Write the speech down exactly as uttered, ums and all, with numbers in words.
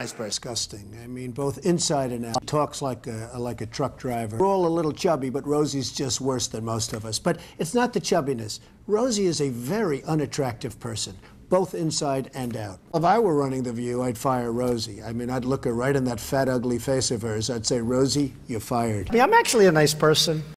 Disgusting. I mean, both inside and out. Talks like a, like a truck driver. We're all a little chubby, but Rosie's just worse than most of us. But it's not the chubbiness. Rosie is a very unattractive person, both inside and out. If I were running The View, I'd fire Rosie. I mean, I'd look her right in that fat, ugly face of hers. I'd say, Rosie, you're fired. I mean, I'm actually a nice person.